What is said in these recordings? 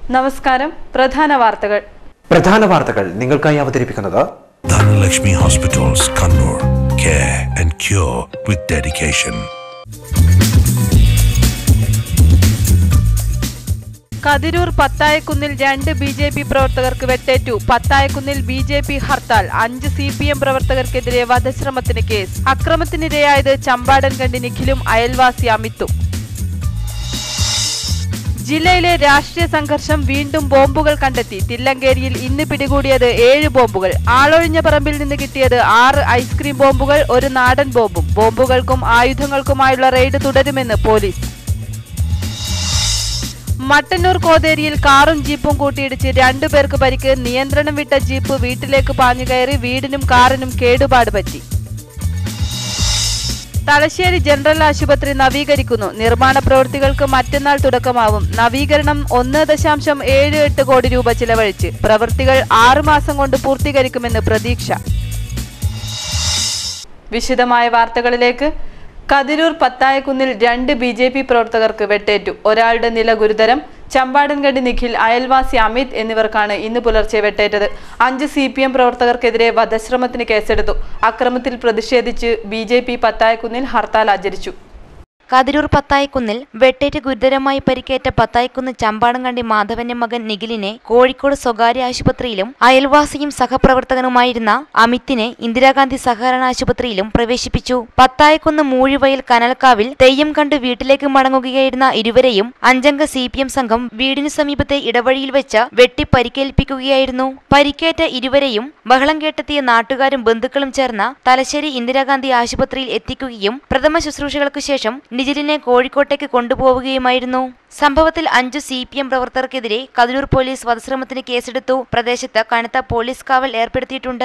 നമസ്കാരം. പ്രധാന വാർത്തകൾ നിങ്ങൾക്കായി അവതരിപ്പിക്കുന്നത് Dhanalakshmi Hospitals, Kannur. Care and cure with dedication. Kathirur പത്തായക്കുന്നിൽ 2 ബിജെപി പ്രവർത്തകർക്ക് വെട്ടേറ്റു. പത്തായക്കുന്നിൽ ബിജെപി ഹർത്താൽ. 5 സിപിഎം പ്രവർത്തകർക്കെതിരെ വധശ്രമത്തിന് കേസ്. അക്രമത്തിനിരയായത് ചമ്പാടൻകണ്ടി നിഖിലും അയൽവാസി അമിത്തും. ജില്ലയിലെ രാഷ്ട്രീയ സംഘർഷം വീണ്ടും ബോംബുകൾ കണ്ടെത്തി. തില്ലങ്കേരിയിൽ ഇന്ന് പിടികൂടിയത് 7 ബോംബുകൾ. ആളൊഴിഞ്ഞ പറമ്പിൽ നിന്ന് കിട്ടിയത് 6 ഐസ്ക്രീം ബോംബുകൾ, 1 നാടൻ ബോംബും. ബോംബുകൾക്കും ആയുധങ്ങൾക്കുമായുള്ള റെയ്ഡ് തുടരുമെന്ന് പോലീസ്. മട്ടന്നൂർ കോതേരിയിൽ കാറും ജീപ്പും കൂട്ടിയിടിച്ച് 2 പേർക്ക് പരിക്ക്. നിയന്ത്രണം വിട്ട ജീപ്പ് വീട്ടിലേക്ക് പാഞ്ഞുകയറി. വീടിനും കാറിനും കേടുപാട് പറ്റി. തലശ്ശേരി ജനറൽ ആശുപത്രി നവീകരിക്കുന്നു. നിർമ്മാണ പ്രവൃത്തികൾക്ക് മറ്റന്നാൾ തുടക്കമാവും. നവീകരണം 1.78 കോടി രൂപ ചിലവഴിച്ച്. പ്രവൃത്തികൾ 6 മാസം കൊണ്ട് പൂർത്തീകരിക്കുമെന്ന് പ്രതീക്ഷ. വിശദമായ വാർത്തകളിലേക്ക്. കതിരൂർ പത്തായക്കുന്നിൽ 2 ബിജെപി പ്രവർത്തകർക്ക് വെട്ടേറ്റു. ഒരാളുടെ നില ഗുരുതരം. ചമ്പാടൻകണ്ടി നിഖിൽ, അയൽവാസി അമിത് എന്നിവർക്കാണ് ഇന്ന് പുലർച്ചെ വെട്ടേറ്റത്. 5 സിപിഎം പ്രവർത്തകർക്കെതിരെ വധശ്രമത്തിന് കേസെടുത്തു. അക്രമത്തിൽ പ്രതിഷേധിച്ച് ബിജെപി പത്തായക്കുന്നിൽ ഹർത്താൽ ആചരിച്ചു. കതിരൂർ പത്തായക്കുന്നിൽ വെട്ടേറ്റ് ഗുരുതരമായി പരിക്കേറ്റ പത്തായക്കുന്ന് ചമ്പാടൻകണ്ടി മാധവന്റെ മകൻ നിഖിലിനെ കോഴിക്കോട് സ്വകാര്യ ആശുപത്രിയിലും അയൽവാസിയും സഹപ്രവർത്തകനുമായിരുന്ന അമിത്തിനെ ഇന്ദിരാഗാന്ധി സഹകരണ ആശുപത്രിയിലും പ്രവേശിപ്പിച്ചു. പത്തായക്കുന്ന് മൂഴിവയൽ കനൽക്കാവിൽ തെയ്യം കണ്ട് വീട്ടിലേക്ക് മടങ്ങുകയായിരുന്ന ഇരുവരെയും 5 അംഗ സിപിഎം സംഘം വീടിനു സമീപത്തെ ഇടവഴിയിൽ വെച്ച് വെട്ടി പരിക്കേൽപ്പിക്കുകയായിരുന്നു. പരിക്കേറ്റ ഇരുവരെയും ബഹളം കേട്ടെത്തിയ നാട്ടുകാരും ബന്ധുക്കളും ചേർന്ന് തലശ്ശേരി ഇന്ദിരാഗാന്ധി ആശുപത്രിയിൽ എത്തിക്കുകയും പ്രഥമ ശുശ്രൂഷകൾക്ക് ശേഷം നിജിലിനെ കോഴിക്കോട്ടേക്ക് കൊണ്ടുപോവുകയുമായിരുന്നു. സംഭവത്തിൽ 5 സിപിഎം പ്രവർത്തകർക്കെതിരെ കതിരൂർ പോലീസ് വധശ്രമത്തിന് കേസെടുത്തു. പ്രദേശത്ത് കനത്ത പോലീസ് കാവൽ ഏർപ്പെടുത്തിയിട്ടുണ്ട്.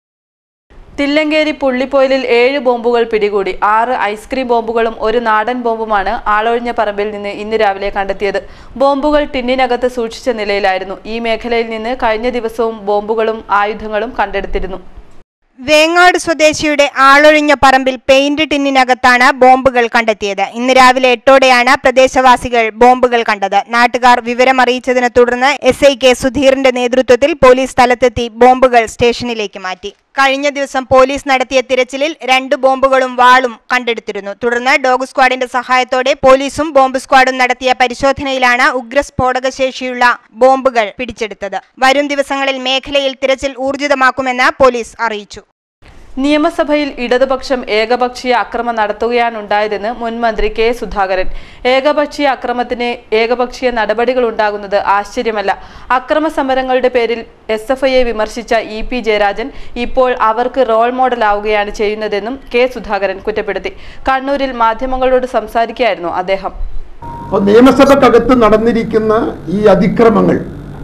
തില്ലങ്കേരി പുള്ളിപ്പോയിലിൽ 7 ബോംബുകൾ പിടികൂടി. 6 ഐസ്ക്രീം ബോംബുകളും 1 നാടൻ ബോംബുമാണ് ആളൊഴിഞ്ഞ പറമ്പിൽ നിന്ന് ഇന്ന് രാവിലെ കണ്ടെത്തിയത്. ബോംബുകൾ ടിന്നിനകത്ത് സൂക്ഷിച്ച നിലയിലായിരുന്നു. ഈ മേഖലയിൽ നിന്ന് കഴിഞ്ഞ ദിവസവും ബോംബുകളും ആയുധങ്ങളും കണ്ടെടുത്തിരുന്നു. വേങ്ങാട് സ്വദേശിയുടെ ആളൊഴിഞ്ഞ പറമ്പിൽ പെയിന്റ് ടിന്നിനകത്താണ് ബോംബുകൾ കണ്ടെത്തിയത്. ഇന്ന് രാവിലെ 8ഓടെയാണ് പ്രദേശവാസികൾ ബോംബുകൾ കണ്ടത്. നാട്ടുകാർ വിവരമറിയിച്ചതിനെ തുടർന്ന് SI കെ സുധീറിന്റെ നേതൃത്വത്തിൽ പോലീസ് സ്ഥലത്തെത്തി ബോംബുകൾ സ്റ്റേഷനിലേക്ക് മാറ്റി. കഴിഞ്ഞ ദിവസം പോലീസ് നടത്തിയ തിരച്ചിലിൽ 2 ബോംബുകളും വാളും കണ്ടെടുത്തിരുന്നു. തുടർന്ന് ഡോഗ് സ്ക്വാഡിന്റെ സഹായത്തോടെ പോലീസും ബോംബ് സ്ക്വാഡും നടത്തിയ പരിശോധനയിലാണ് ഉഗ്രസ്ഫോടക ശേഷിയുള്ള ബോംബുകൾ പിടിച്ചെടുത്തത്. വരും ദിവസങ്ങളിൽ മേഖലയിൽ തിരച്ചിൽ ഊർജിതമാക്കുമെന്ന് പോലീസ് അറിയിച്ചു. നിയമസഭയിൽ ഇടതുപക്ഷം ഏകപക്ഷീയ അക്രമം നടത്തുകയാണുണ്ടായതെന്ന് മുൻ മന്ത്രി കെ സുധാകരൻ. ഏകപക്ഷീയ അക്രമത്തിന് ഏകപക്ഷീയ നടപടികൾ ഉണ്ടാകുന്നത് ആശ്ചര്യമല്ല. അക്രമ സമരങ്ങളുടെ പേരിൽ SFIയെ വിമർശിച്ച EP ജയരാജൻ ഇപ്പോൾ അവർക്ക് റോൾ മോഡലാവുകയാണ് ചെയ്യുന്നതെന്നും കെ സുധാകരൻ കുറ്റപ്പെടുത്തി. കണ്ണൂരിൽ മാധ്യമങ്ങളോട് സംസാരിക്കുകയായിരുന്നു അദ്ദേഹം. നിയമസഭക്കകത്ത് നടന്നിരിക്കുന്ന ഈ അതിക്രമങ്ങൾ,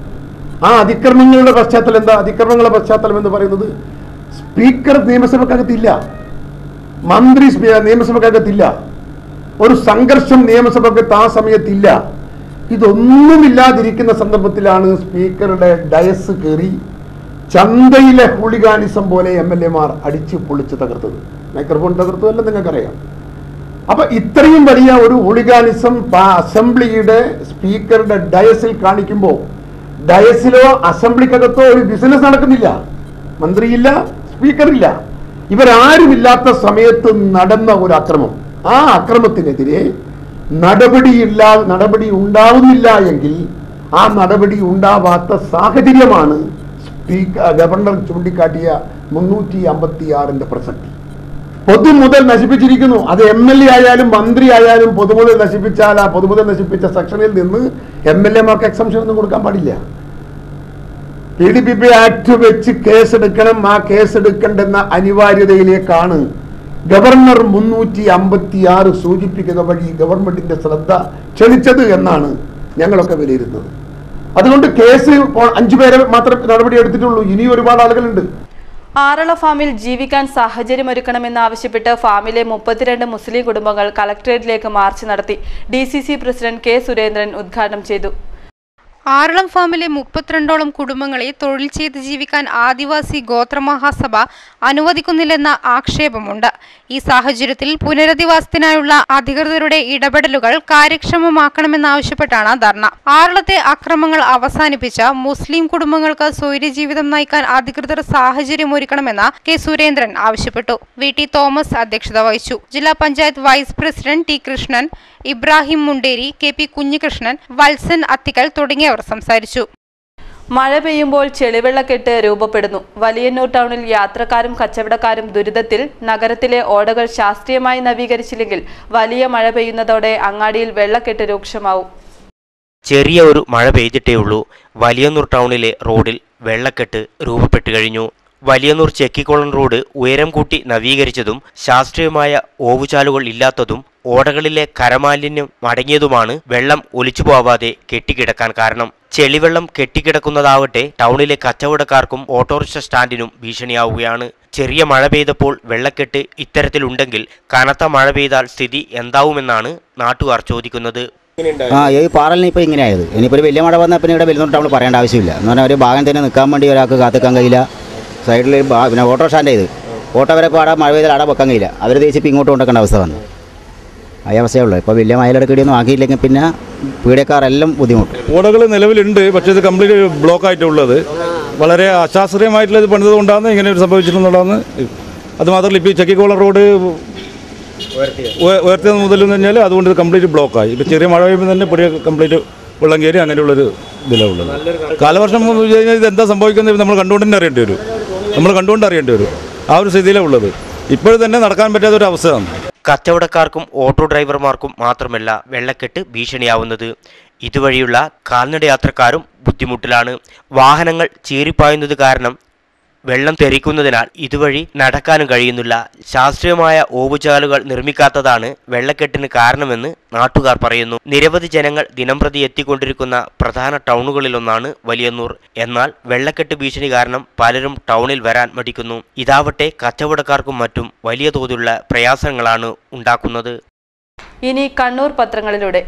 ആ അതിക്രമങ്ങളുടെ പശ്ചാത്തലം എന്താ? അതിക്രമങ്ങളുടെ പശ്ചാത്തലം എന്ന് പറയുന്നത് സ്പീക്കർ നിയമസഭക്കകത്തില്ല, മന്ത്രി നിയമസഭക്കകത്തില്ല, ഒരു സംഘർഷം നിയമസഭക്കകത്ത് ആ സമയത്തില്ല. ഇതൊന്നുമില്ലാതിരിക്കുന്ന സന്ദർഭത്തിലാണ് സ്പീക്കറുടെ ഡയസ് കയറി ചന്തയിലെ ഹൂളിഗാനിസം പോലെ MLA-മാർ അടിച്ചു പൊളിച്ച് തകർത്തത്. മൈക്രോഫോൺ തകർത്തതല്ല, നിങ്ങൾക്കറിയാം. അപ്പൊ ഇത്രയും വലിയ ഒരു ഹൂളിഗാനിസം അസംബ്ലിയുടെ സ്പീക്കറുടെ ഡയസിൽ കാണിക്കുമ്പോൾ ഡയസിലോ അസംബ്ലിക്കകത്തോ ഒരു ബിസിനസ് നടക്കുന്നില്ല. മന്ത്രിയില്ല, സ്പീക്കറില്ല, ഇവരാരുമില്ലാത്ത സമയത്ത് നടന്ന ഒരു അക്രമം. ആ അക്രമത്തിനെതിരെ നടപടി ഉണ്ടാവുന്നില്ല എങ്കിൽ ആ നടപടി ഉണ്ടാവാത്ത സാഹചര്യമാണ് ഗവർണർ ചൂണ്ടിക്കാട്ടിയ 356ന്റെ പ്രസക്തി. പൊതുമുതൽ നശിപ്പിച്ചിരിക്കുന്നു. അത് MLA ആയാലും മന്ത്രി ആയാലും പൊതുമുതൽ നശിപ്പിച്ചാൽ ആ പൊതുമുതൽ നശിപ്പിച്ച സെക്ഷനിൽ നിന്ന് MLA-മാർക്ക് എക്സംഷൻ ഒന്നും കൊടുക്കാൻ പാടില്ല. PDPP ആക്ട് വെച്ച് കേസെടുക്കണം. ആ കേസെടുക്കേണ്ടെന്ന അനിവാര്യതയിലേക്കാണ് ഗവർണർ 356 സൂചിപ്പിക്കുന്ന വഴി ഗവൺമെന്റിന്റെ ശ്രദ്ധ ക്ഷണിച്ചത് എന്നാണ് ഞങ്ങളൊക്കെ വിലയിരുത്തുന്നത്. അതുകൊണ്ട് കേസ് 5 പേരെ മാത്രമേ നടപടി എടുത്തിട്ടുള്ളൂ. ഇനി ഒരുപാട് ആളുകളുണ്ട്. ആറള ഫാമിൽ ജീവിക്കാൻ സാഹചര്യമൊരുക്കണമെന്നാവശ്യപ്പെട്ട് ഫാമിലെ 32 മുസ്ലിം കുടുംബങ്ങൾ കളക്ടറേറ്റിലേക്ക് മാർച്ച് നടത്തി. DCC പ്രസിഡന്റ് കെ സുരേന്ദ്രൻ ഉദ്ഘാടനം ചെയ്തു. ആറളം ഫാമിലെ 32ഓളം കുടുംബങ്ങളെ തൊഴിൽ ചെയ്ത് ജീവിക്കാൻ ആദിവാസി ഗോത്രമഹാസഭ അനുവദിക്കുന്നില്ലെന്ന ആക്ഷേപമുണ്ട്. ഈ സാഹചര്യത്തിൽ പുനരധിവാസത്തിനായുള്ള അധികൃതരുടെ ഇടപെടലുകൾ കാര്യക്ഷമമാക്കണമെന്നാവശ്യപ്പെട്ടാണ് ധർണ. ആറളത്തെ അക്രമങ്ങൾ അവസാനിപ്പിച്ച മുസ്ലിം കുടുംബങ്ങൾക്ക് സ്വൈര്യജീവിതം നയിക്കാൻ അധികൃതർ സാഹചര്യമൊരുക്കണമെന്ന് കെ സുരേന്ദ്രൻ ആവശ്യപ്പെട്ടു. വി ടി തോമസ് അധ്യക്ഷത വഹിച്ചു. ജില്ലാ panchayat vice president T Krishnan, Ibrahim Munderi, K P Kunhikrishnan, Valsan Athikkal തുടങ്ങിയവർ സംസാരിച്ചു. മഴ പെയ്യുമ്പോൾ ചെളിവെള്ളക്കെട്ട് രൂപപ്പെടുന്നു. വലിയന്നൂർ ടൗണിൽ യാത്രക്കാരും കച്ചവടക്കാരും ദുരിതത്തിൽ. നഗരത്തിലെ ഓടകൾ ശാസ്ത്രീയമായി നവീകരിച്ചില്ലെങ്കിൽ വലിയ മഴ പെയ്യുന്നതോടെ അങ്ങാടിയിൽ വെള്ളക്കെട്ട് രൂക്ഷമാവും. ചെറിയ ഒരു മഴ പെയ്തിട്ടേ ഉള്ളൂ. വലിയന്നൂർ ടൗണിലെ റോഡിൽ വെള്ളക്കെട്ട് രൂപപ്പെട്ടു കഴിഞ്ഞു. വലിയന്നൂർ ചെക്കിക്കുളം റോഡ് ഉയരം കൂട്ടി നവീകരിച്ചതും ശാസ്ത്രീയമായ ഓവുചാലുകൾ ഇല്ലാത്തതും ഓടകളിലെ കരമാലിന്യം മടങ്ങിയതുമാണ് വെള്ളം ഒലിച്ചു പോവാതെ കെട്ടിക്കിടക്കാൻ കാരണം. ചെളിവെള്ളം കെട്ടിക്കിടക്കുന്നതാവട്ടെ ടൗണിലെ കച്ചവടക്കാർക്കും ഓട്ടോറിക്ഷ സ്റ്റാൻഡിനും ഭീഷണിയാവുകയാണ്. ചെറിയ മഴ പെയ്തപ്പോൾ വെള്ളക്കെട്ട് ഇത്തരത്തിലുണ്ടെങ്കിൽ കനത്ത മഴ പെയ്താൽ സ്ഥിതി എന്താവുമെന്നാണ് നാട്ടുകാർ ചോദിക്കുന്നത്. ഈ പാറലിന് ഇപ്പോൾ ഇങ്ങനെ ആയത്. ഇനിയിപ്പോൾ വലിയ മഴ വന്നാൽ പിന്നെ ഇവിടെ വലിയ ടൗണിൽ പറയേണ്ട ആവശ്യമില്ല. എന്ന് പറഞ്ഞാൽ ഒരു ഭാഗം തന്നെ നിൽക്കാൻ വേണ്ടി ഒരാൾക്ക് കാത്തിക്കാൻ കഴിയില്ല. സൈഡിൽ പിന്നെ ഓട്ടോ സ്റ്റാൻഡ് ചെയ്ത് ഓട്ടോ വരെ ഇപ്പോൾ അവിടെ മഴ പെയ്താൽ അവിടെ വെക്കാൻ കഴിയില്ല. അവർ തേച്ചിപ്പോൾ ഇങ്ങോട്ട് കൊണ്ടുവെക്കേണ്ട അവസ്ഥ വന്നു. ആ അവസ്ഥയുള്ളൂ. ഇപ്പോൾ വലിയ മയിലടക്കടിയൊന്നും ആക്കിയില്ലെങ്കിൽ പിന്നെ പീഡിയക്കാരെല്ലാം ബുദ്ധിമുട്ട്. ഓടകൾ നിലവിലുണ്ട്, പക്ഷേ ഇത് കംപ്ലീറ്റ് ബ്ലോക്ക് ആയിട്ടുള്ളത് വളരെ അശാസ്ത്രീയമായിട്ടുള്ളത് പണിത് കൊണ്ടാണ് ഇങ്ങനെ സംഭവിച്ചിട്ടുള്ളതാണ്. അതുമാത്രമല്ല ഇപ്പോൾ ഈ ചെക്കിക്കുളം റോഡ് ഉയർത്തിയത് മുതലെന്ന് പറഞ്ഞാൽ അതുകൊണ്ട് കംപ്ലീറ്റ് ബ്ലോക്കായി. ഇപ്പോൾ ചെറിയ മഴ പെയ്യുമ്പോൾ തന്നെ പൊടിയ കംപ്ലീറ്റ് വെള്ളം കയറി അങ്ങനെയുള്ളൊരു ഇതിലുള്ളത്. കാലവർഷം കഴിഞ്ഞാൽ ഇത് എന്താ സംഭവിക്കുന്നത് നമ്മൾ കണ്ടുകൊണ്ട് തന്നെ അറിയേണ്ടി വരും. ആ ഒരു സ്ഥിതിയിലാണ് ഉള്ളത്. ഇപ്പോഴും തന്നെ നടക്കാൻ പറ്റാത്തൊരു അവസ്ഥയാണ്. കച്ചവടക്കാർക്കും ഓട്ടോ ഡ്രൈവർമാർക്കും മാത്രമല്ല വെള്ളക്കെട്ട് ഭീഷണിയാവുന്നത്. ഇതുവഴിയുള്ള കാൽനട യാത്രക്കാരും ബുദ്ധിമുട്ടിലാണ്. വാഹനങ്ങൾ ചീറിപ്പായുന്നത് കാരണം വെള്ളം തെറിക്കുന്നതിനാൽ ഇതുവഴി നടക്കാനും കഴിയുന്നില്ല. ശാസ്ത്രീയമായ ഓവുചാലുകൾ നിർമ്മിക്കാത്തതാണ് വെള്ളക്കെട്ടിന് കാരണമെന്ന് നാട്ടുകാർ പറയുന്നു. നിരവധി ജനങ്ങൾ ദിനംപ്രതി എത്തിക്കൊണ്ടിരിക്കുന്ന പ്രധാന ടൗണുകളിലൊന്നാണ് വലിയന്നൂർ. എന്നാൽ വെള്ളക്കെട്ട് ഭീഷണി കാരണം പലരും ടൗണിൽ വരാൻ മടിക്കുന്നു. ഇതാവട്ടെ കച്ചവടക്കാർക്കും മറ്റും വലിയ തോതിലുള്ള പ്രയാസങ്ങളാണ് ഉണ്ടാക്കുന്നത്. ഇനി കണ്ണൂർ പത്രങ്ങളിലൂടെ.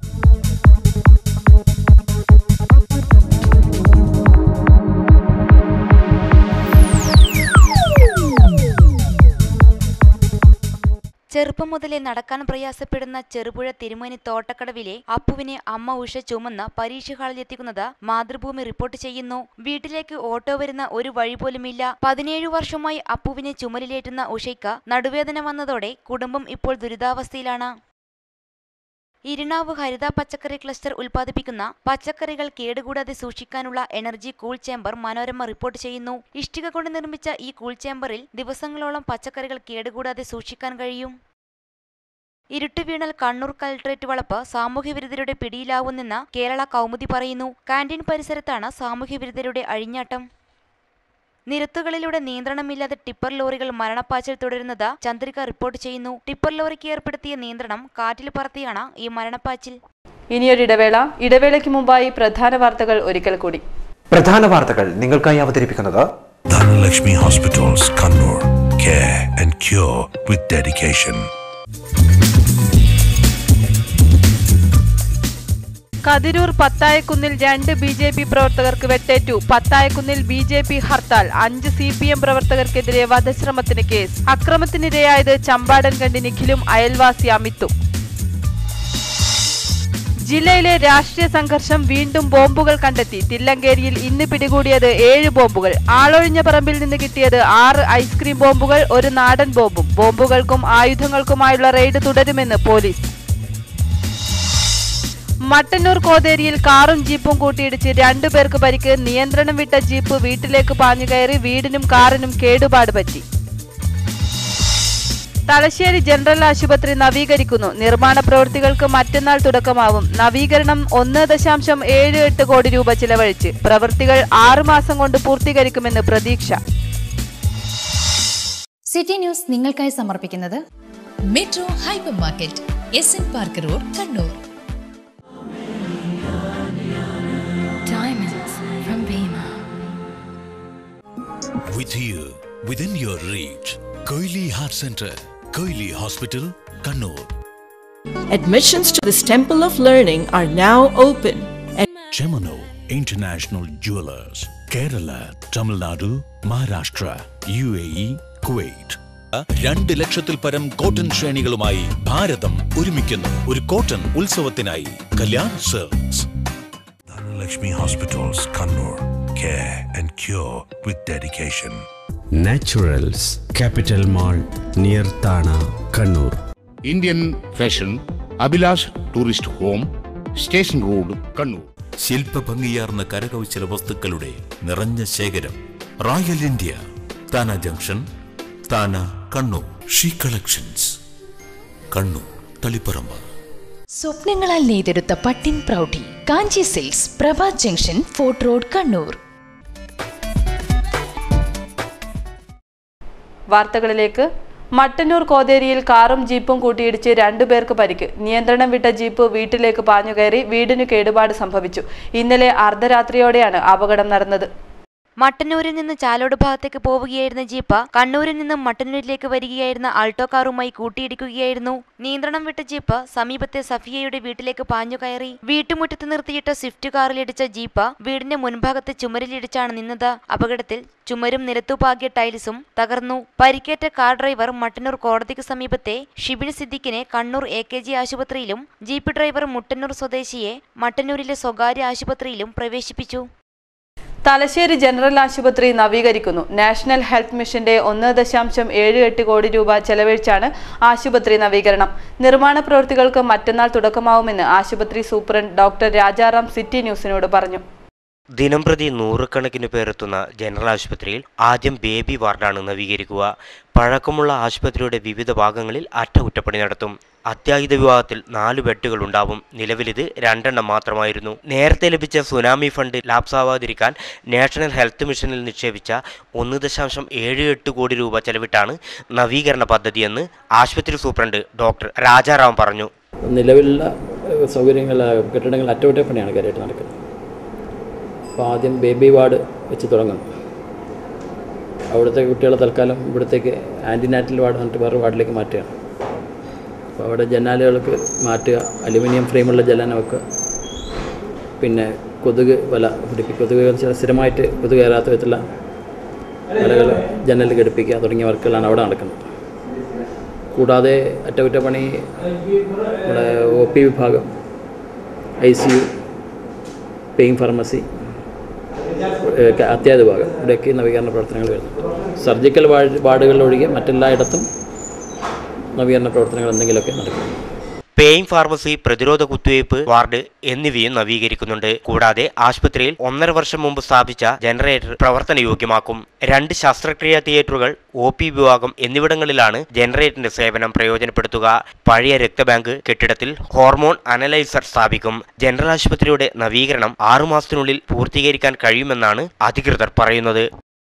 ചെറുപ്പം മുതലേ നടക്കാൻ പ്രയാസപ്പെടുന്ന ചെറുപുഴ തിരുമേനി തോട്ടക്കടവിലെ അപ്പുവിനെ അമ്മ ഉഷ ചുമന്ന് പരീക്ഷ ഹാളിലെത്തിക്കുന്നത് മാതൃഭൂമി റിപ്പോർട്ട് ചെയ്യുന്നു. വീട്ടിലേക്ക് ഓട്ടോ വരുന്ന ഒരു വഴി പോലുമില്ല. 17 വർഷമായി അപ്പുവിനെ ചുമലിലേറ്റുന്ന ഉഷയ്ക്ക് നടുവേദന വന്നതോടെ കുടുംബം ഇപ്പോൾ ദുരിതാവസ്ഥയിലാണ്. ഇരിണാവ് ഹരിത പച്ചക്കറി ക്ലസ്റ്റർ ഉൽപ്പാദിപ്പിക്കുന്ന പച്ചക്കറികൾ കേടുകൂടാതെ സൂക്ഷിക്കാനുള്ള energy cool chamber Manorama report ചെയ്യുന്നു. ഇഷ്ടിക കൊണ്ട് നിർമ്മിച്ച ഈ കൂൾ ചേംബറിൽ ദിവസങ്ങളോളം പച്ചക്കറികൾ കേടുകൂടാതെ സൂക്ഷിക്കാൻ കഴിയും. ഇരുട്ടുവീണൽ കണ്ണൂർ കലക്ട്രേറ്റ് വളപ്പ് സാമൂഹ്യവിരുദ്ധരുടെ പിടിയിലാവുന്നെന്ന് കേരള കൗമുദി പറയുന്നു. കാന്റീൻ പരിസരത്താണ് സാമൂഹ്യവിരുദ്ധരുടെ അഴിഞ്ഞാട്ടം. നിരത്തുകളിലൂടെ നിയന്ത്രണമില്ലാതെ ടിപ്പർ ലോറികൾ മരണപ്പാച്ചിൽ തുടരുന്നത് ചന്ദ്രിക റിപ്പോർട്ട് ചെയ്യുന്നു. ടിപ്പർ ലോറിക്ക് ഏർപ്പെടുത്തിയ നിയന്ത്രണം കാറ്റിൽ പറത്തിയാണ് ഈ മരണപ്പാച്ചിൽ. ഇനിയൊരിടവേള. ഇടവേളയ്ക്ക് മുമ്പായി പ്രധാന വാർത്തകൾ ഒരിക്കൽ കൂടി. പ്രധാന വാർത്തകൾ നിങ്ങൾക്കായി അവതരിപ്പിക്കുന്നത് Dhanalakshmi Hospitals, Kannur. Care and cure with dedication. Kathirur പത്തായക്കുന്നിൽ 2 BJP പ്രവർത്തകർക്ക് വെട്ടേറ്റു. പത്തായക്കുന്നിൽ BJP ഹർത്താൽ. 5 CPM പ്രവർത്തകർക്കെതിരെ വധശ്രമത്തിന് കേസ്. അക്രമത്തിനിരയായത് ചമ്പാടൻകണ്ടി നിഖിലും അയൽവാസി അമിത്തും. ജില്ലയിലെ രാഷ്ട്രീയ സംഘർഷം വീണ്ടും. ബോംബുകൾ കണ്ടെത്തി. തില്ലങ്കേരിയിൽ ഇന്ന് പിടികൂടിയത് 7 ബോംബുകൾ. ആളൊഴിഞ്ഞ പറമ്പിൽ നിന്ന് കിട്ടിയത് 6 ഐസ്ക്രീം ബോംബുകൾ, 1 നാടൻ ബോംബും. ബോംബുകൾക്കും ആയുധങ്ങൾക്കുമായുള്ള റെയ്ഡ് തുടരുമെന്ന് പോലീസ്. മട്ടന്നൂർ കോതേരിയിൽ കാറും ജീപ്പും കൂട്ടിയിടിച്ച് 2 പേർക്ക് പരിക്ക്. നിയന്ത്രണം വിട്ട ജീപ്പ് വീട്ടിലേക്ക് പാഞ്ഞുകയറി. വീടിനും കാറിനും കേടുപാട് പറ്റി. തലശ്ശേരി ജനറൽ ആശുപത്രി നവീകരിക്കുന്നു. നിർമ്മാണ പ്രവൃത്തികൾക്ക് മറ്റന്നാൾ തുടക്കമാവും. നവീകരണം 1.78 കോടി രൂപ ചിലവഴിച്ച്. പ്രവൃത്തികൾ 6 മാസം കൊണ്ട് പൂർത്തീകരിക്കുമെന്ന് പ്രതീക്ഷ. സിറ്റി ന്യൂസ് നിങ്ങൾക്കായി സമർപ്പിക്കുന്നത് metro hyper market, SN park road, Kannur. Diamonds from Bima. With you, within your reach, Koili Heart Center, Koili Hospital, Kannur. Admissions to this temple of learning are now open. Chemano International Jewelers, Kerala, Tamil Nadu, Maharashtra, UAE, Kuwait. 2 ലക്ഷത്തിൽ പരം cotton ശ്രേണികളുമായി ഭാരതം ഒരുമിക്കുന്നു ഒരു cotton ഉത്സവത്തിനായി. Kalyan silks. Dhanalakshmi Hospitals, Kannur. Care and cure with dedication. Naturals, Capital Mall, near Thana, Kannur. Indian Fashion, Abhilash Tourist Home, Station Road, Kannur. ശില്പഭംഗിയാർന്ന കരകൗശല വസ്തുക്കളുടെ നിറഞ്ഞ ശേഖരം. Royal India, Thana junction, Thana, Kannur. She collections, Kannur, Taliparamba. സ്വപ്നങ്ങളാൽ നെയ്തെടുത്ത പട്ടിൻ പ്രൗഢി Kanchi silks, Prabha junction, fort road, Kannur. വാർത്തകളിലേക്ക്. മട്ടന്നൂർ കോതേരിയിൽ കാറും ജീപ്പും കൂട്ടിയിടിച്ച് 2 പേർക്ക് പരിക്ക്. നിയന്ത്രണം വിട്ട ജീപ്പ് വീട്ടിലേക്ക് പാഞ്ഞുകയറി വീടിന് കേടുപാട് സംഭവിച്ചു. ഇന്നലെ അർദ്ധരാത്രിയോടെയാണ് അപകടം നടന്നത്. മട്ടന്നൂരിൽ നിന്ന് ചാലോട് ഭാഗത്തേക്ക് പോവുകയായിരുന്ന ജീപ്പ് കണ്ണൂരിൽ നിന്നും മട്ടന്നൂരിലേക്ക് വരികയായിരുന്ന ആൾട്ടോ കാറുമായി കൂട്ടിയിടിക്കുകയായിരുന്നു. നിയന്ത്രണം വിട്ട ജീപ്പ് സമീപത്തെ സഫിയയുടെ വീട്ടിലേക്ക് പാഞ്ഞുകയറി വീട്ടുമുറ്റത്ത് നിർത്തിയിട്ട സ്വിഫ്റ്റ് കാറിലിടിച്ച ജീപ്പ് വീടിന്റെ മുൻഭാഗത്തെ ചുമരിലിടിച്ചാണ് നിന്നത്. അപകടത്തിൽ ചുമരും നിരത്തുപാകിയ ടൈൽസും തകർന്നു. പരിക്കേറ്റ കാർ ഡ്രൈവർ മട്ടന്നൂർ കോടതിക്ക് സമീപത്തെ ഷിബിൻ സിദ്ദിഖിനെ കണ്ണൂർ AKG ആശുപത്രിയിലും ജീപ്പ് ഡ്രൈവർ മുട്ടന്നൂർ സ്വദേശിയെ മട്ടന്നൂരിലെ സ്വകാര്യ ആശുപത്രിയിലും പ്രവേശിപ്പിച്ചു. തലശ്ശേരി ജനറൽ ആശുപത്രി നവീകരിക്കുന്നു. നാഷണൽ ഹെൽത്ത് മിഷന്റെ 1.78 കോടി രൂപ ചെലവഴിച്ചാണ് ആശുപത്രി നവീകരണം. നിർമ്മാണ പ്രവൃത്തികൾക്ക് മറ്റന്നാൾ തുടക്കമാവുമെന്ന് ആശുപത്രി സൂപ്രണ്ട് ഡോക്ടർ രാജാറാം സിറ്റി ന്യൂസിനോട് പറഞ്ഞു. ദിനംപ്രതി 100 കണക്കിന് പേരെത്തുന്ന ജനറൽ ആശുപത്രിയിൽ ആദ്യം ബേബി വാർഡാണ് നവീകരിക്കുക. പഴക്കമുള്ള ആശുപത്രിയുടെ വിവിധ ഭാഗങ്ങളിൽ അറ്റകുറ്റപ്പണി നടത്തും. അത്യാഹിത വിഭാഗത്തിൽ 4 ബെഡുകൾ ഉണ്ടാവും. നിലവിലിത് 2 എണ്ണം മാത്രമായിരുന്നു. നേരത്തെ ലഭിച്ച സുനാമി ഫണ്ട് ലാപ്സാവാതിരിക്കാൻ നാഷണൽ ഹെൽത്ത് മിഷനിൽ നിക്ഷേപിച്ച 1.78 കോടി രൂപ ചെലവിട്ടാണ് നവീകരണ പദ്ധതിയെന്ന് ആശുപത്രി സൂപ്രണ്ട് ഡോക്ടർ രാജാറാം പറഞ്ഞു. നിലവിലുള്ള സൗകര്യങ്ങൾ കെട്ടിടങ്ങൾ അറ്റകുറ്റപ്പണിയാണ് കാര്യമായിട്ട് നടക്കുന്നത്. അപ്പോൾ ആദ്യം ബേബി വാർഡ് വെച്ച് തുടങ്ങും. അവിടുത്തെ കുട്ടികളെ തൽക്കാലം ഇവിടത്തേക്ക് ആൻറ്റിനാറ്റൽ വാർഡ് എന്നിട്ട് വേറെ വാർഡിലേക്ക് മാറ്റുകയാണ്. അപ്പോൾ അവിടെ ജനാലുകൾക്ക് മാറ്റുക, അലുമിനിയം ഫ്രെയിമുള്ള ജനാല വെക്കുക, പിന്നെ കൊതുക് വല പിടിപ്പിക്കുക, കൊതുക് സ്ഥിരമായിട്ട് കൊതുക് കയറാത്ത വിധത്തിലുള്ള വലകൾ ജനലിൽ ഘടിപ്പിക്കുക തുടങ്ങിയ വർക്കുകളാണ് അവിടെ നടക്കുന്നത്. കൂടാതെ അറ്റകുറ്റപ്പണി നമ്മുടെ OP വിഭാഗം, ICU, പെയിൻ ഫാർമസി, അത്യാഹിത വിഭാഗം ഇവിടെയൊക്കെ നവീകരണ പ്രവർത്തനങ്ങൾ വരുന്നുണ്ട്. സർജിക്കൽ വാർഡുകളിലൊഴികെ മറ്റെല്ലായിടത്തും നവീകരണ പ്രവർത്തനങ്ങൾ എന്തെങ്കിലുമൊക്കെ നടക്കും. പെയിൻ ഫാർമസി, പ്രതിരോധ കുത്തിവയ്പ് വാർഡ് എന്നിവയും നവീകരിക്കുന്നുണ്ട്. കൂടാതെ ആശുപത്രിയിൽ 1.5 വർഷം മുമ്പ് സ്ഥാപിച്ച ജനറേറ്റർ പ്രവർത്തനയോഗ്യമാക്കും. 2 ശസ്ത്രക്രിയാ തിയേറ്ററുകൾ, OP വിഭാഗം എന്നിവിടങ്ങളിലാണ് ജനറേറ്ററിന്റെ സേവനം പ്രയോജനപ്പെടുത്തുക. പഴയ രക്തബാങ്ക് കെട്ടിടത്തിൽ ഹോർമോൺ അനലൈസർ സ്ഥാപിക്കും. ജനറൽ ആശുപത്രിയുടെ നവീകരണം 6 മാസത്തിനുള്ളിൽ പൂർത്തീകരിക്കാൻ കഴിയുമെന്നാണ് അധികൃതർ പറയുന്നത്.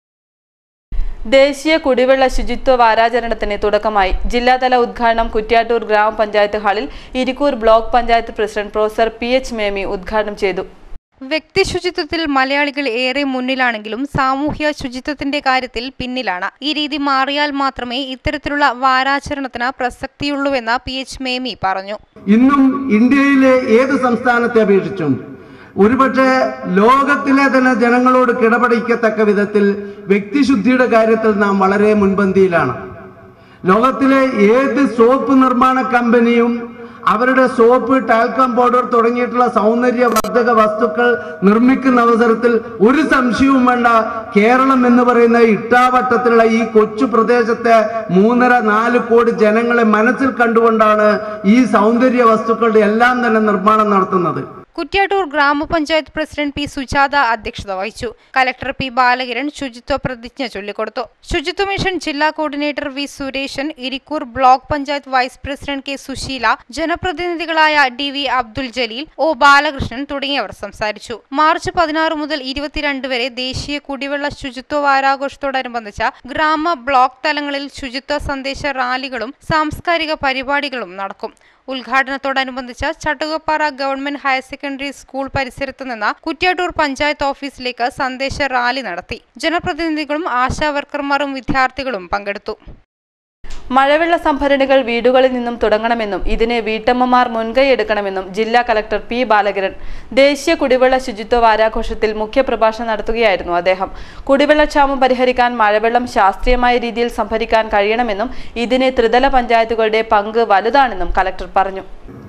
ദേശീയ കുടിവെള്ള ശുചിത്വ വാരാചരണത്തിന് തുടക്കമായി. ജില്ലാതല ഉദ്ഘാടനം കുറ്റ്യാട്ടൂർ ഗ്രാമപഞ്ചായത്ത് ഹാളിൽ Irikkur block panchayat president professor PH Memi ഉദ്ഘാടനം ചെയ്തു. വ്യക്തി ശുചിത്വത്തിൽ മലയാളികൾ ഏറെ മുന്നിലാണെങ്കിലും സാമൂഹ്യ ശുചിത്വത്തിന്റെ കാര്യത്തിൽ പിന്നിലാണ്. ഈ രീതി മാറിയാൽ മാത്രമേ ഇത്തരത്തിലുള്ള വാരാചരണത്തിന് പ്രസക്തിയുള്ളൂവെന്ന് PH മേമി പറഞ്ഞു. ഇന്നും ഇന്ത്യയിലെ ഏത് സംസ്ഥാനത്തെ അപേക്ഷിച്ചും ഒരുപക്ഷെ ലോകത്തിലെ തന്നെ ജനങ്ങളോട് കിടപിടിക്കത്തക്ക വിധത്തിൽ വ്യക്തിശുദ്ധിയുടെ കാര്യത്തിൽ നാം വളരെ മുൻപന്തിയിലാണ്. ലോകത്തിലെ ഏത് സോപ്പ് നിർമ്മാണ കമ്പനിയും അവരുടെ സോപ്പ്, ടാൽക്കം പൗഡർ തുടങ്ങിയിട്ടുള്ള സൗന്ദര്യവർദ്ധക വസ്തുക്കൾ നിർമ്മിക്കുന്ന അവസരത്തിൽ ഒരു സംശയവും വേണ്ട, കേരളം എന്ന് പറയുന്ന ഇട്ടാവട്ടത്തിലുള്ള ഈ കൊച്ചു പ്രദേശത്തെ 3.5-4 കോടി ജനങ്ങളെ മനസ്സിൽ കണ്ടുകൊണ്ടാണ് ഈ സൗന്ദര്യ വസ്തുക്കളുടെ എല്ലാം തന്നെ നിർമ്മാണം നടത്തുന്നത്. കുറ്റ്യാട്ടൂർ ഗ്രാമപഞ്ചായത്ത് പ്രസിഡന്റ് P. സുജാത അധ്യക്ഷത വഹിച്ചു. Collector P. ബാലകിരൺ ശുചിത്വ പ്രതിജ്ഞ ചൊല്ലിക്കൊടുത്തു. ശുചിത്വ മിഷൻ ജില്ലാ coordinator V. Sureshan, Irikkur block panchayat vice president K. Susheela, ജനപ്രതിനിധികളായ DV. അബ്ദുൽ ജലീൽ, O. ബാലകൃഷ്ണൻ തുടങ്ങിയവർ സംസാരിച്ചു. മാർച്ച് 16 മുതൽ 22 വരെ ദേശീയ കുടിവെള്ള ശുചിത്വ വാരാഘോഷത്തോടനുബന്ധിച്ച് ഗ്രാമ ബ്ലോക്ക് തലങ്ങളിൽ ശുചിത്വ സന്ദേശ റാലികളും സാംസ്കാരിക പരിപാടികളും നടക്കും. ഉദ്ഘാടനത്തോടനുബന്ധിച്ച് Chattukappara government higher secondary school പരിസരത്ത് നിന്ന് കുറ്റ്യാട്ടൂർ പഞ്ചായത്ത് ഓഫീസിലേക്ക് സന്ദേശ റാലി നടത്തി. ജനപ്രതിനിധികളും ആശാ വർക്കർമാരും വിദ്യാർത്ഥികളും പങ്കെടുത്തു. മഴവെള്ള സംഭരണികൾ വീടുകളിൽ നിന്നും തുടങ്ങണമെന്നും ഇതിന് വീട്ടമ്മമാർ മുൻകൈയെടുക്കണമെന്നും ജില്ലാ കളക്ടർ പി ബാലകിരൺ ദേശീയ കുടിവെള്ള ശുചിത്വ വാരാഘോഷത്തിൽ മുഖ്യപ്രഭാഷണം നടത്തുകയായിരുന്നു അദ്ദേഹം. കുടിവെള്ളക്ഷാമം പരിഹരിക്കാൻ മഴവെള്ളം ശാസ്ത്രീയമായ രീതിയിൽ സംഭരിക്കാൻ കഴിയണമെന്നും ഇതിന് ത്രിതല പഞ്ചായത്തുകളുടെ പങ്ക് വലുതാണെന്നും കളക്ടർ പറഞ്ഞു.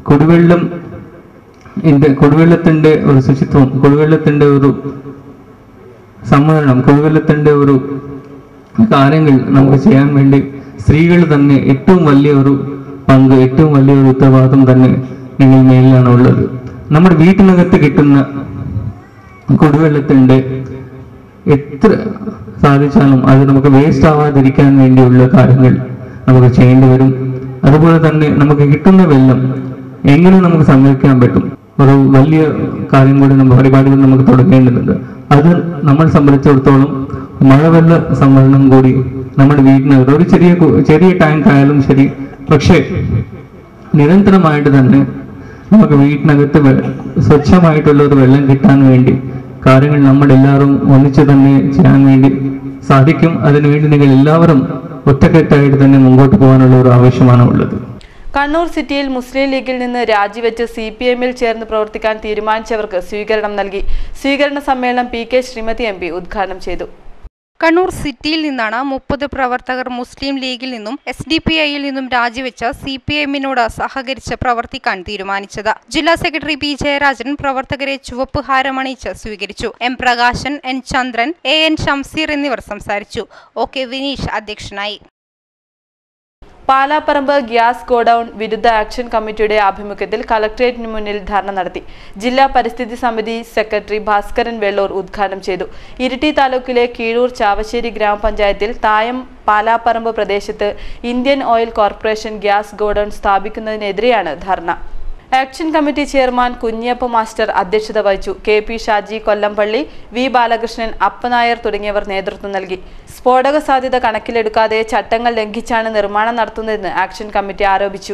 കുടിവെള്ളത്തിന്റെ ഒരു ശുചിത്വം, കുടിവെള്ളത്തിന്റെ ഒരു സംവരണം, കുടിവെള്ളത്തിന്റെ ഒരു കാര്യങ്ങൾ നമുക്ക് ചെയ്യാൻ വേണ്ടി സ്ത്രീകൾ തന്നെ ഏറ്റവും വലിയ ഒരു പങ്ക്, ഏറ്റവും വലിയ ഒരു ഉത്തരവാദിത്വം തന്നെ നിങ്ങൾ മേലിലാണ് ഉള്ളത്. നമ്മുടെ വീട്ടിനകത്ത് കിട്ടുന്ന കുടിവെള്ളത്തിന്റെ എത്ര സാധിച്ചാലും അത് നമുക്ക് വേസ്റ്റ് ആവാതിരിക്കാൻ വേണ്ടിയുള്ള കാര്യങ്ങൾ നമുക്ക് ചെയ്യേണ്ടി വരും. അതുപോലെ തന്നെ നമുക്ക് കിട്ടുന്ന വെള്ളം എങ്ങനെ നമുക്ക് സംരക്ഷിക്കാൻ പറ്റും, ഒരു വലിയ കാര്യം കൂടി നമ്മുടെ പരിപാടികൾ നമുക്ക് തുടങ്ങേണ്ടതുണ്ട്. അത് നമ്മൾ സംബന്ധിച്ചിടത്തോളം മഴവെള്ള സംഭരണം കൂടി നമ്മുടെ വീട്ടിനകത്ത് ഒരു ചെറിയ ടാങ്ക് ആയാലും ശരി, പക്ഷേ നിരന്തരമായിട്ട് തന്നെ നമുക്ക് വീട്ടിനകത്ത് സ്വച്ഛമായിട്ടുള്ള ഒരു വെള്ളം കിട്ടാൻ വേണ്ടി കാര്യങ്ങൾ നമ്മളെല്ലാവരും ഒന്നിച്ച് തന്നെ ചെയ്യാൻ വേണ്ടി സാധിക്കും. അതിനുവേണ്ടി നിങ്ങൾ എല്ലാവരും ഒറ്റക്കെട്ടായിട്ട് തന്നെ മുമ്പോട്ട് പോകാനുള്ള ഒരു ആവശ്യമാണ് ഉള്ളത്. കണ്ണൂർ സിറ്റിയിൽ മുസ്ലിം ലീഗിൽ നിന്ന് രാജിവെച്ച് CPM-ൽ ചേർന്ന് പ്രവർത്തിക്കാൻ തീരുമാനിച്ചവർക്ക് സ്വീകരണം നൽകി. സ്വീകരണ സമ്മേളനം PK ശ്രീമതി MP ഉദ്ഘാടനം ചെയ്തു. കണ്ണൂർ സിറ്റിയിൽ നിന്നാണ് 30 പ്രവർത്തകർ മുസ്ലിം ലീഗിൽ നിന്നും SDPI-യിൽ നിന്നും രാജിവെച്ച CPM-നോട് സഹകരിച്ച് പ്രവർത്തിക്കാൻ തീരുമാനിച്ചത്. ജില്ലാ സെക്രട്ടറി P ജയരാജൻ പ്രവർത്തകരെ ചുവപ്പ് ഹാരമണിയിച്ച് സ്വീകരിച്ചു. M Prakashan, N Chandran, AN Shamseer എന്നിവർ സംസാരിച്ചു. OK വിനീഷ് അധ്യക്ഷനായി. പാലാപ്പറമ്പ് ഗ്യാസ് ഗോഡൌൺ വിരുദ്ധ ആക്ഷൻ കമ്മിറ്റിയുടെ ആഭിമുഖ്യത്തിൽ കളക്ടറേറ്റിന് മുന്നിൽ ധർണ നടത്തി. ജില്ലാ പരിസ്ഥിതി സമിതി സെക്രട്ടറി ഭാസ്കരൻ വെള്ളൂർ ഉദ്ഘാടനം ചെയ്തു. ഇരിട്ടി താലൂക്കിലെ കീഴൂർ ചാവശ്ശേരി ഗ്രാമപഞ്ചായത്തിൽ തായം പാലാപ്പറമ്പ് പ്രദേശത്ത് Indian oil corporation gas godown സ്ഥാപിക്കുന്നതിനെതിരെയാണ് dharna. Action committee chairman Kunhiappa master അധ്യക്ഷത വഹിച്ചു. KP ഷാജി, കൊല്ലംപള്ളി, V ബാലകൃഷ്ണൻ, അപ്പനായർ തുടങ്ങിയവർ നേതൃത്വം നൽകി. സ്ഫോടക സാധ്യത കണക്കിലെടുക്കാതെ ചട്ടങ്ങൾ ലംഘിച്ചാണ് നിർമ്മാണം നടത്തുന്നതെന്ന് ആക്ഷൻ കമ്മിറ്റി ആരോപിച്ചു.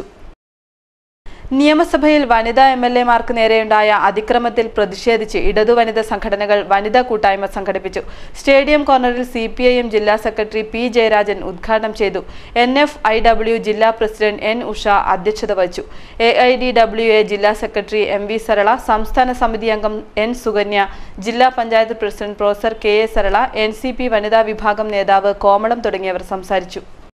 നിയമസഭയിൽ വനിതാ MLA-മാർക്ക് നേരെയുണ്ടായ അതിക്രമത്തിൽ പ്രതിഷേധിച്ച് ഇടതു വനിതാ സംഘടനകൾ വനിതാ കൂട്ടായ്മ സംഘടിപ്പിച്ചു. സ്റ്റേഡിയം കോർണറിൽ CPIM ജില്ലാ സെക്രട്ടറി P ജയരാജൻ ഉദ്ഘാടനം ചെയ്തു. NFIW ജില്ലാ പ്രസിഡന്റ് N ഉഷ അധ്യക്ഷത വഹിച്ചു. AIDWA ജില്ലാ സെക്രട്ടറി MV സരള, സംസ്ഥാന സമിതി അംഗം N സുകന്യ, ജില്ലാ panchayat president professor KA Sarala, NCP വനിതാ വിഭാഗം നേതാവ് കോമളം തുടങ്ങിയവർ സംസാരിച്ചു.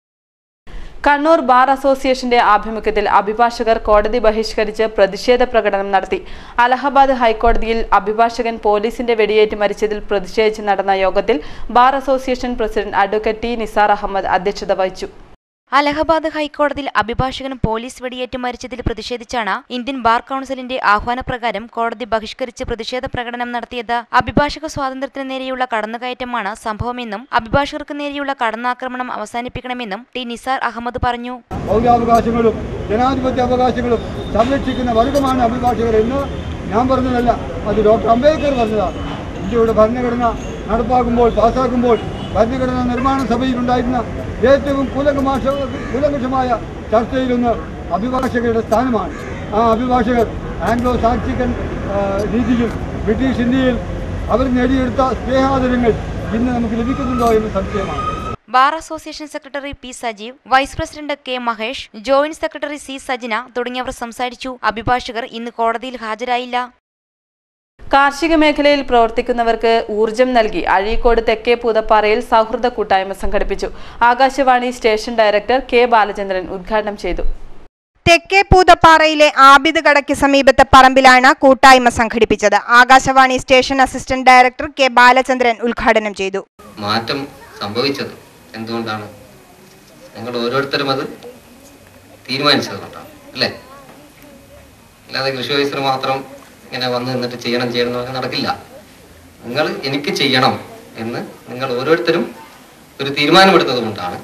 കണ്ണൂർ ബാർ അസോസിയേഷന്റെ ആഭിമുഖ്യത്തിൽ അഭിഭാഷകർ കോടതി ബഹിഷ്കരിച്ച് പ്രതിഷേധ പ്രകടനം നടത്തി. അലഹബാദ് ഹൈക്കോടതിയിൽ അഭിഭാഷകൻ പോലീസിന്റെ വെടിയേറ്റ് മരിച്ചതിൽ പ്രതിഷേധിച്ച് നടന്ന യോഗത്തിൽ bar association president advocate T Nisar Ahmed അധ്യക്ഷത വഹിച്ചു. അലഹബാദ് ഹൈക്കോടതിയിൽ അഭിഭാഷകൻ പോലീസ് വെടിയേറ്റ് മരിച്ചതിൽ പ്രതിഷേധിച്ചാണ് ഇന്ത്യൻ ബാർ കൌൺസിലിന്റെ ആഹ്വാനപ്രകാരം കോടതി ബഹിഷ്കരിച്ച് പ്രതിഷേധ പ്രകടനം നടത്തിയത്. അഭിഭാഷക സ്വാതന്ത്ര്യത്തിന് നേരെയുള്ള കടന്നുകയറ്റമാണ് സംഭവമെന്നും അഭിഭാഷകർക്ക് നേരെയുള്ള കടന്നാക്രമണം അവസാനിപ്പിക്കണമെന്നും T നിസാർ അഹമ്മദ് പറഞ്ഞു. മൗലികാവകാശങ്ങളും ജനാധിപത്യ അവകാശങ്ങളും സംരക്ഷിക്കുന്ന വർഗമാണ് അഭിഭാഷകർ എന്ന് ഞാൻ പറഞ്ഞതല്ല, അത് ഡോക്ടർ അംബേദ്കർ പറഞ്ഞതാണ്. ഇന്ത്യയുടെ ഭരണഘടന നടപ്പാക്കുമ്പോൾ, പാസ്സാക്കുമ്പോൾ ഭരണഘടനാ നിർമ്മാണ സഭയിലുണ്ടായിരുന്ന ഏറ്റവും കൂലങ്കഷമായ ചർച്ചയിലൊന്ന് അഭിഭാഷകരുടെ സ്ഥാനമാണ്. ആ അഭിഭാഷകർ ആംഗ്ലോ സാക്സിക്കൻ രീതിയിൽ ബ്രിട്ടീഷ് ഇന്ത്യയിൽ അവർ നേടിയെടുത്ത സ്നേഹാദരങ്ങൾ ഇന്ന് നമുക്ക് ലഭിക്കുന്നുണ്ടോ എന്ന് സംശയമാണ്. Bar association secretary P Sajeev, vice president K Mahesh, joint secretary C Sajina തുടങ്ങിയവർ സംസാരിച്ചു. അഭിഭാഷകർ ഇന്ന് കോടതിയിൽ ഹാജരായില്ല. കാർഷിക മേഖലയിൽ പ്രവർത്തിക്കുന്നവർക്ക് ഊർജം നൽകി അഴീക്കോട് തെക്കേ പൂതപ്പാറയിൽ സൗഹൃദ കൂട്ടായ്മ സംഘടിപ്പിച്ചു. Akashvani station director K Balachandran ഉദ്ഘാടനം ചെയ്തു. തെക്കേ പൂതപ്പാറയിലെ ആബിദ് കടയ്ക്ക് സമീപത്തെ പറമ്പിലാണ് കൂട്ടായ്മ സംഘടിപ്പിച്ചത്. Akashvani station assistant director K Balachandran ഉദ്ഘാടനം ചെയ്തു. മാറ്റം സംഭവിച്ചത് എന്തുകൊണ്ടാണ്? നിങ്ങൾ ഓരോരുത്തരും അത് തീരുമാനിച്ചതുകൊണ്ടാണ് അല്ലേ? അല്ലാതെ കൃഷി ഓഫീസർ മാത്രം ഇങ്ങനെ വന്ന് നിന്നിട്ട് ചെയ്യണം എന്നൊക്കെ നടക്കില്ല. നിങ്ങൾ എനിക്ക് ചെയ്യണം എന്ന് നിങ്ങൾ ഓരോരുത്തരും ഒരു തീരുമാനമെടുത്തത് കൊണ്ടാണ്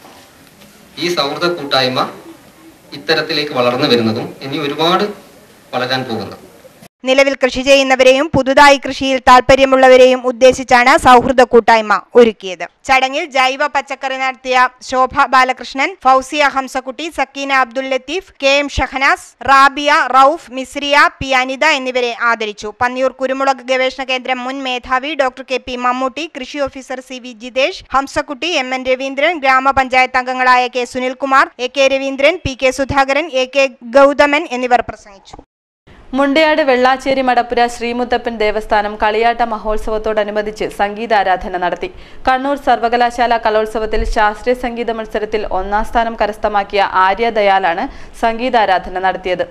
ഈ സൗഹൃദ കൂട്ടായ്മ ഇത്തരത്തിലേക്ക് വളർന്നു വരുന്നതും ഇനി ഒരുപാട് വളരാൻ പോകുന്നത്. നിലവിൽ കൃഷി ചെയ്യുന്നവരെയും പുതുതായി കൃഷിയിൽ താൽപര്യമുള്ളവരെയും ഉദ്ദേശിച്ചാണ് സൗഹൃദ കൂട്ടായ്മ ഒരുക്കിയത്. ചടങ്ങിൽ ജൈവ പച്ചക്കറി നടത്തിയ ശോഭ ബാലകൃഷ്ണൻ, ഫൗസിയ ഹംസക്കുട്ടി, സക്കീന അബ്ദുൽ ലത്തീഫ്, KM ഷഹനാസ്, റാബിയ, റൌഫ്, മിസ്രിയ, P അനിത എന്നിവരെ ആദരിച്ചു. പന്നിയൂർ കുരുമുളക് ഗവേഷണ കേന്ദ്രം മുൻ മേധാവി ഡോക്ടർ KP മമ്മൂട്ടി, കൃഷി officer CV Jithesh, Hamsakutty, MN Raveendran, ഗ്രാമപഞ്ചായത്ത് അംഗങ്ങളായ K Sunilkumar, AK Raveendran, PK Sudhakaran, AK Gauthaman എന്നിവർ പ്രസംഗിച്ചു. മുണ്ടയാട് വെള്ളാച്ചേരി മടപ്പുര ശ്രീമുത്തപ്പൻ ദേവസ്ഥാനം കളിയാട്ട മഹോത്സവത്തോടനുബന്ധിച്ച് സംഗീതാരാധന നടത്തി. കണ്ണൂർ സർവകലാശാല കലോത്സവത്തിൽ ശാസ്ത്രീയ സംഗീത മത്സരത്തിൽ 1ാം സ്ഥാനം കരസ്ഥമാക്കിയ ആര്യ ദയാലാണ് സംഗീതാരാധന നടത്തിയത്.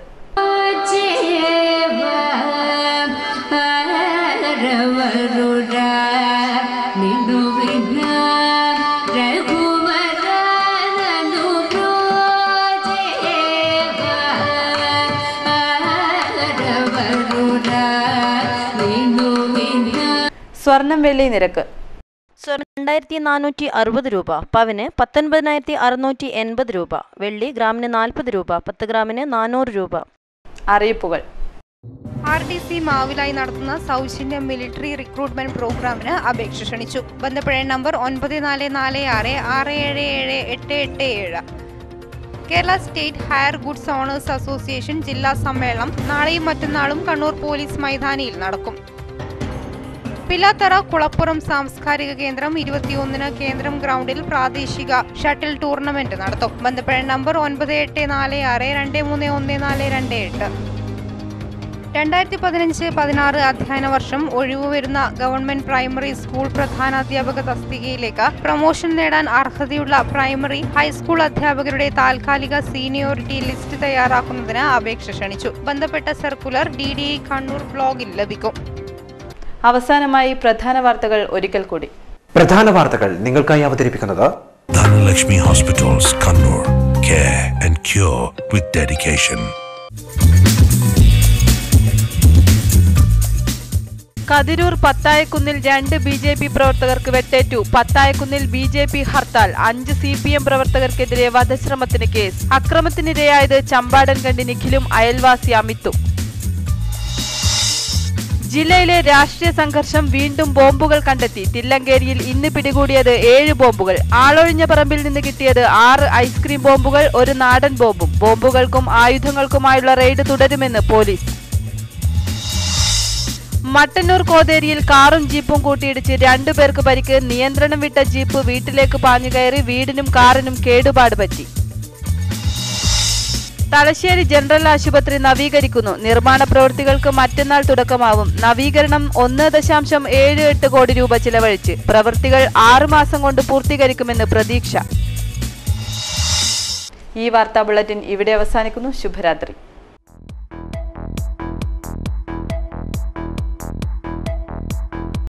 സ്വർണം വെള്ളി നിരക്ക്. 2460 രൂപ, പവന് 19,680 രൂപ, വെള്ളി ഗ്രാമിന് 40 രൂപ, 10 ഗ്രാമിന് 400 രൂപ. അറിയിപ്പുകൾ. RTC മാവിലായി നടത്തുന്ന സൗജന്യ മിലിറ്ററി റിക്രൂട്ട്മെന്റ് പ്രോഗ്രാമിന് അപേക്ഷ ക്ഷണിച്ചു. ബന്ധപ്പെടേണ്ട number 9446677887. Kerala state hire goods owners association ജില്ലാ സമ്മേളനം നാളെയും മറ്റന്നാളും കണ്ണൂർ പോലീസ് മൈതാനിയിൽ നടക്കും. പിലാത്തറ കുളപ്പുറം സാംസ്കാരിക കേന്ദ്രം 21-ന് കേന്ദ്രം ഗ്രൗണ്ടിൽ പ്രാദേശിക ഷട്ടിൽ ടൂർണമെന്റ് നടത്തും. ബന്ധപ്പെടേണ്ട നമ്പർ 9846231428. 2015-16 അധ്യയന വർഷം ഒഴിവുവരുന്ന ഗവൺമെന്റ് പ്രൈമറി സ്കൂൾ പ്രധാനാധ്യാപക തസ്തികയിലേക്ക് പ്രൊമോഷൻ നേടാൻ അർഹതയുള്ള പ്രൈമറി ഹൈസ്കൂൾ അധ്യാപകരുടെ താൽക്കാലിക സീനിയോറിറ്റി ലിസ്റ്റ് തയ്യാറാക്കുന്നതിന് അപേക്ഷ ക്ഷണിച്ചു. ബന്ധപ്പെട്ട സർക്കുലർ DDI കണ്ണൂർ ബ്ലോഗിൽ ലഭിക്കും. അവസാനമായി പ്രധാന വാർത്തകൾ ഒരിക്കൽ കൂടി. പ്രധാന വാർത്തകൾ നിങ്ങൾക്കായി അവതരിപ്പിക്കുന്നത് Dhanalakshmi Hospitals, Kannur. Care and cure with dedication. Kathirur പത്തായക്കുന്നിൽ 2 BJP പ്രവർത്തകർക്ക് വെട്ടേറ്റു. പത്തായക്കുന്നിൽ BJP ഹർത്താൽ. 5 CPM പ്രവർത്തകർക്കെതിരെ വധശ്രമത്തിന് കേസ്. അക്രമത്തിനിരയായത് ചമ്പാടൻകണ്ടി നിഖിലും അയൽവാസി അമിത്തും. ജില്ലയിലെ രാഷ്ട്രീയ സംഘർഷം വീണ്ടും ബോംബുകൾ കണ്ടെത്തി. തില്ലങ്കേരിയിൽ ഇന്ന് പിടികൂടിയത് 7 ബോംബുകൾ. ആളൊഴിഞ്ഞ പറമ്പിൽ നിന്ന് കിട്ടിയത് 6 ഐസ്ക്രീം ബോംബുകൾ, 1 നാടൻ ബോംബും. ബോംബുകൾക്കും ആയുധങ്ങൾക്കുമായുള്ള റെയ്ഡ് തുടരുമെന്ന് പോലീസ്. മട്ടന്നൂർ കോതേരിയിൽ കാറും ജീപ്പും കൂട്ടിയിടിച്ച് 2 പേർക്ക് പരിക്ക്. നിയന്ത്രണം വിട്ട ജീപ്പ് വീട്ടിലേക്ക് പാഞ്ഞുകയറി. വീടിനും കാറിനും കേടുപാട് പറ്റി. തലശ്ശേരി ജനറൽ ആശുപത്രി നവീകരിക്കുന്നു. നിർമ്മാണ പ്രവൃത്തികൾക്ക് മറ്റന്നാൾ തുടക്കമാവും. നവീകരണം 1.78 കോടി രൂപ ചിലവഴിച്ച്. പ്രവൃത്തികൾ 6 മാസം കൊണ്ട് പൂർത്തീകരിക്കുമെന്ന് പ്രതീക്ഷ. ഈ വാർത്താ ബുള്ളറ്റിൻ ഇവിടെ അവസാനിക്കുന്നു. ശുഭരാത്രി.